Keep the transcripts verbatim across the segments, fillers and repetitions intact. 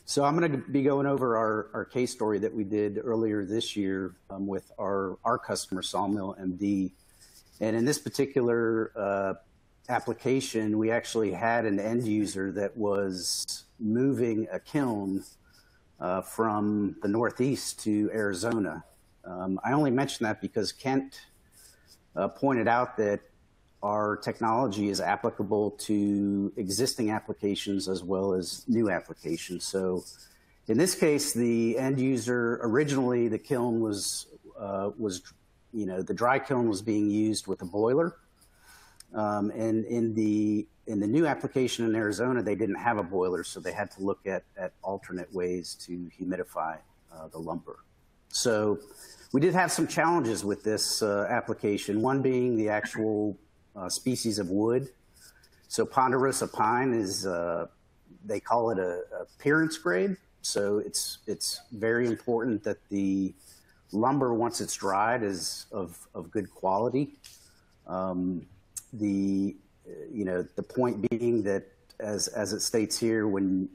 So I'm going to be going over our, our case story that we did earlier this year um, with our, our customer, Sawmill M D. And in this particular uh, application, we actually had an end user that was moving a kiln uh, from the Northeast to Arizona. Um, I only mention that because Kent uh, pointed out that our technology is applicable to existing applications as well as new applications. So in this case, the end user, originally the kiln was, uh, was you know, the dry kiln was being used with a boiler. Um, and in the, in the new application in Arizona, they didn't have a boiler, so they had to look at, at alternate ways to humidify uh, the lumber. So we did have some challenges with this uh, application, one being the actual Uh, species of wood. So ponderosa pine is, uh, they call it a, a appearance grade. So it's, it's very important that the lumber, once it's dried, is of, of good quality. Um, the, you know, the point being that, as, as it states here, when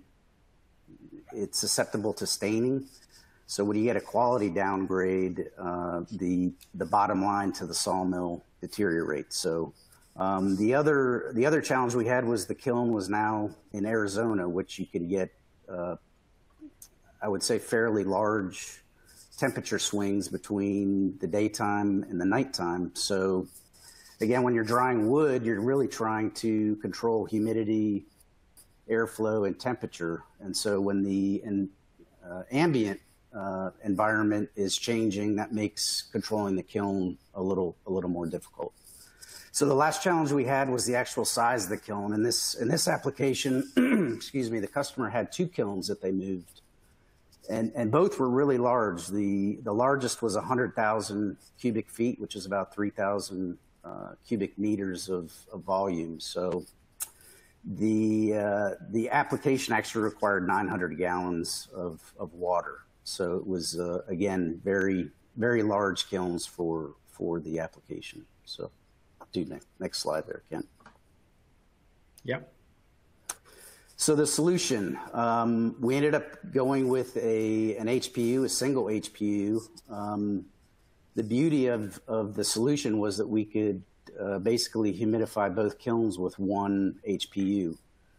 it's susceptible to staining. So when you get a quality downgrade, uh, the, the bottom line to the sawmill deteriorates. So Um, the other the other challenge we had was the kiln was now in Arizona, which you can get, uh, I would say, fairly large temperature swings between the daytime and the nighttime. So again, when you're drying wood, you're really trying to control humidity, airflow, and temperature. And so when the in, uh, ambient uh, environment is changing, that makes controlling the kiln a little a little more difficult. So the last challenge we had was the actual size of the kiln. In this, in this application, excuse me, the customer had two kilns that they moved, and, and both were really large. The, the largest was one hundred thousand cubic feet, which is about three thousand uh, cubic meters of, of volume. So the, uh, the application actually required nine hundred gallons of, of water. So it was, uh, again, very, very large kilns for, for the application. So. Do next, next slide there, Ken. Yep. So the solution, um, we ended up going with a, an H P U, a single H P U. Um, the beauty of, of the solution was that we could uh, basically humidify both kilns with one H P U.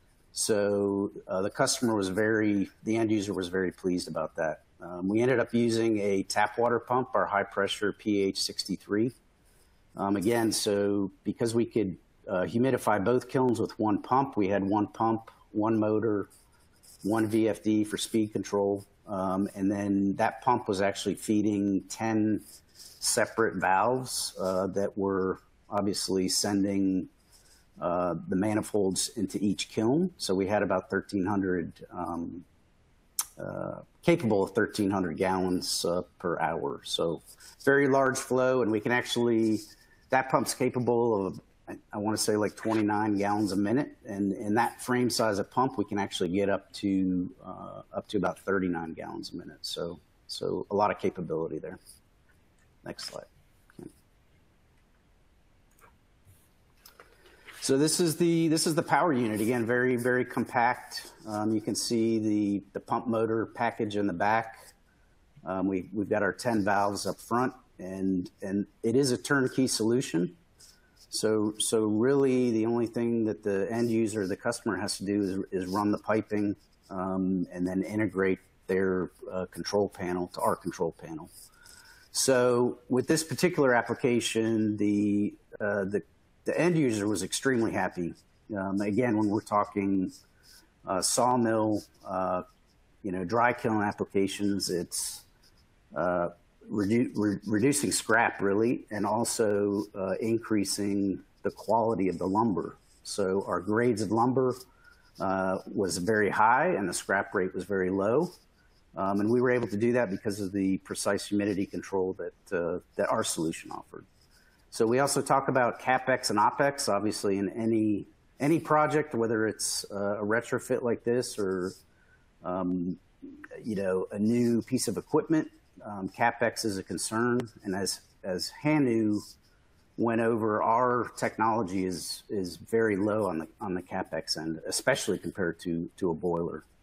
So uh, the customer was very, the end user was very pleased about that. Um, we ended up using a tap water pump, our high pressure P H sixty-three. Um, again, so because we could uh, humidify both kilns with one pump, we had one pump, one motor, one V F D for speed control, um, and then that pump was actually feeding ten separate valves uh, that were obviously sending uh, the manifolds into each kiln. So we had about thirteen hundred, um, uh, capable of thirteen hundred gallons uh, per hour. So very large flow, and we can actually, that pump's capable of, I, I want to say like twenty-nine gallons a minute, and in that frame size of pump, we can actually get up to uh, up to about thirty-nine gallons a minute. So, so a lot of capability there. Next slide. Okay. So this is the this is the power unit. Again, very very compact. Um, you can see the the pump motor package in the back. Um, we we've got our ten valves up front. And, and it is a turnkey solution. So, so really the only thing that the end user, the customer has to do is, is run the piping um, and then integrate their uh, control panel to our control panel. So with this particular application, the, uh, the, the end user was extremely happy. Um, again, when we're talking uh, sawmill, uh, you know, dry kiln applications, it's uh, Redu re reducing scrap, really, and also uh, increasing the quality of the lumber. So our grades of lumber uh, was very high, and the scrap rate was very low. Um, and we were able to do that because of the precise humidity control that, uh, that our solution offered. So we also talk about CapEx and OpEx, obviously, in any, any project, whether it's uh, a retrofit like this or um, you know, a new piece of equipment. Um, CapEx is a concern, and as as Hanu went over, our technology is is very low on the on the CapEx end, especially compared to to a boiler.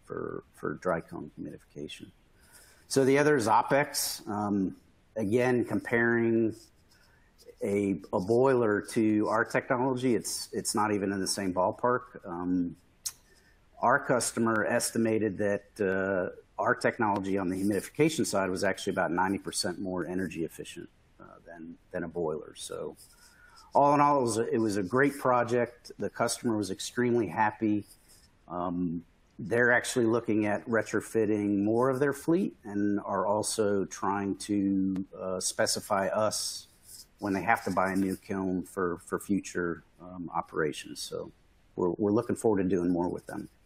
for, for dry kiln humidification. So the other is OpEx. Um, again, comparing a, a boiler to our technology, it's, it's not even in the same ballpark. Um, our customer estimated that uh, our technology on the humidification side was actually about ninety percent more energy efficient uh, than, than a boiler. So all in all, it was, a, it was a great project. The customer was extremely happy. Um, they're actually looking at retrofitting more of their fleet and are also trying to uh, specify us when they have to buy a new kiln for, for future um, operations. So we're, we're looking forward to doing more with them.